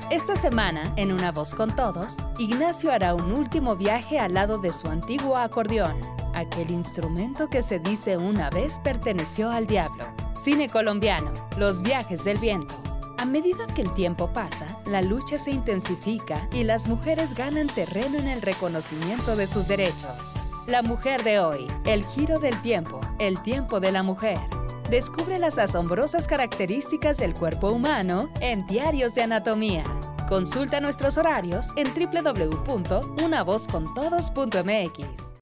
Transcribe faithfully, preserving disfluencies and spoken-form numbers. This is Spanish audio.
Esta semana, en Una Voz con Todos, Ignacio hará un último viaje al lado de su antiguo acordeón, aquel instrumento que se dice una vez perteneció al diablo. Cine colombiano, Los viajes del viento. A medida que el tiempo pasa, la lucha se intensifica y las mujeres ganan terreno en el reconocimiento de sus derechos. La mujer de hoy, el giro del tiempo, el tiempo de la mujer. Descubre las asombrosas características del cuerpo humano en Diarios de Anatomía. Consulta nuestros horarios en doble u doble u doble u punto una voz con todos punto m x.